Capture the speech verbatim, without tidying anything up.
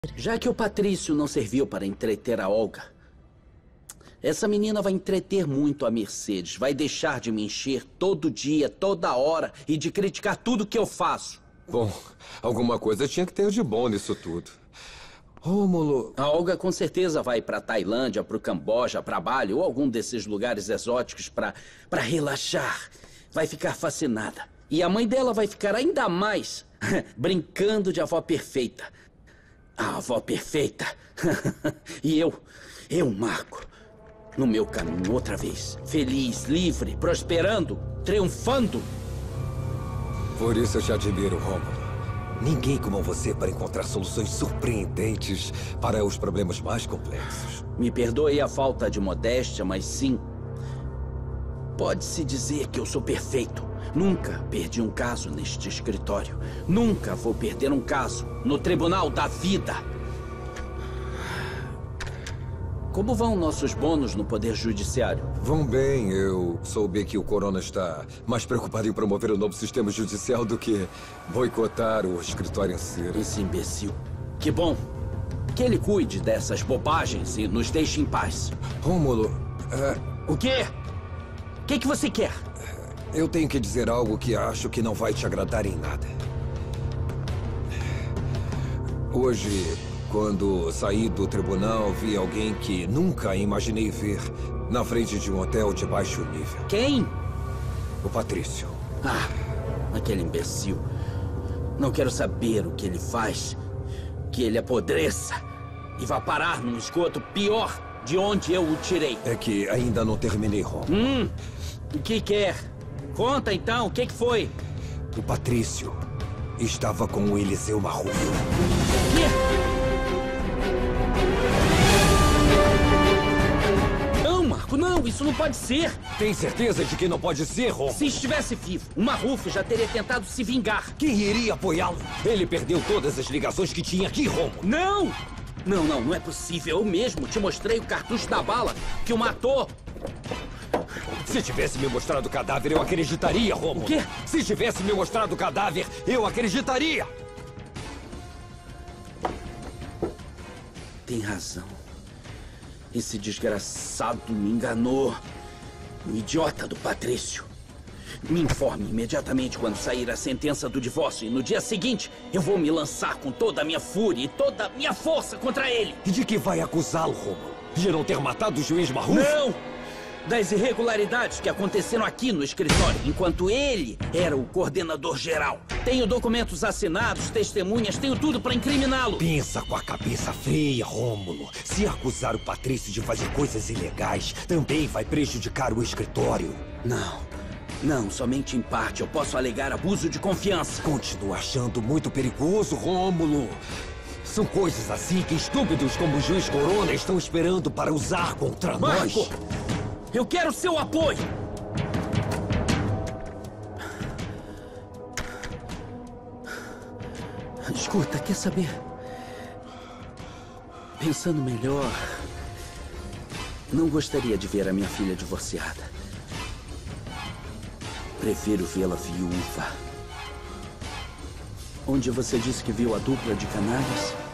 Já que o Patrício não serviu para entreter a Olga, essa menina vai entreter muito a Mercedes. Vai deixar de me encher todo dia, toda hora e de criticar tudo que eu faço. Bom, alguma coisa tinha que ter de bom nisso tudo. Rômulo... A Olga com certeza vai para Tailândia, para o Camboja, para Bali ou algum desses lugares exóticos para para relaxar. Vai ficar fascinada. E a mãe dela vai ficar ainda mais brincando de avó perfeita. A avó perfeita. E eu, eu, Marco, no meu caminho outra vez. Feliz, livre, prosperando, triunfando. Por isso eu te admiro, Rômulo. Ninguém como você para encontrar soluções surpreendentes para os problemas mais complexos. Me perdoe a falta de modéstia, mas sim. Pode-se dizer que eu sou perfeito. Nunca perdi um caso neste escritório. Nunca vou perder um caso no Tribunal da Vida. Como vão nossos bônus no Poder Judiciário? Vão bem. Eu soube que o Corona está mais preocupado em promover o novo sistema judicial do que boicotar o escritório em si. Esse imbecil. Que bom. Que ele cuide dessas bobagens e nos deixe em paz. Rômulo... Uh... O quê? O que, que você quer? Eu tenho que dizer algo que acho que não vai te agradar em nada. Hoje, quando saí do tribunal, vi alguém que nunca imaginei ver na frente de um hotel de baixo nível. Quem? O Patrício. Ah, aquele imbecil. Não quero saber o que ele faz. Que ele apodreça e vá parar num esgoto pior de onde eu o tirei. É que ainda não terminei, Rômulo. Hum, o que quer? Conta então, o que, que foi? O Patrício estava com o Eliseu Marrufo. O quê? Não, Marco, não, isso não pode ser. Tem certeza de que não pode ser, Rômulo? Se estivesse vivo, o Marrufo já teria tentado se vingar. Quem iria apoiá-lo? Ele perdeu todas as ligações que tinha aqui, Rômulo. Não! Não, não, não é possível. Eu mesmo te mostrei o cartucho da bala que o matou. Se tivesse me mostrado o cadáver, eu acreditaria, Rômulo. O quê? Se tivesse me mostrado o cadáver, eu acreditaria. Tem razão. Esse desgraçado me enganou. O idiota do Patrício. Me informe imediatamente quando sair a sentença do divórcio. E no dia seguinte, eu vou me lançar com toda a minha fúria e toda a minha força contra ele. E de que vai acusá-lo, Rômulo? De não ter matado o juiz Marrufo? Não! Das irregularidades que aconteceram aqui no escritório, enquanto ele era o coordenador geral. Tenho documentos assinados, testemunhas, tenho tudo para incriminá-lo. Pensa com a cabeça fria, Rômulo. Se acusar o Patrício de fazer coisas ilegais, também vai prejudicar o escritório. Não, não, somente em parte. Eu posso alegar abuso de confiança. Continua achando muito perigoso, Rômulo. São coisas assim que estúpidos como o juiz Corona estão esperando para usar contra Marco, nós. Eu quero seu apoio! Escuta, quer saber? Pensando melhor, não gostaria de ver a minha filha divorciada. Prefiro vê-la viúva. Onde você disse que viu a dupla de canalhas?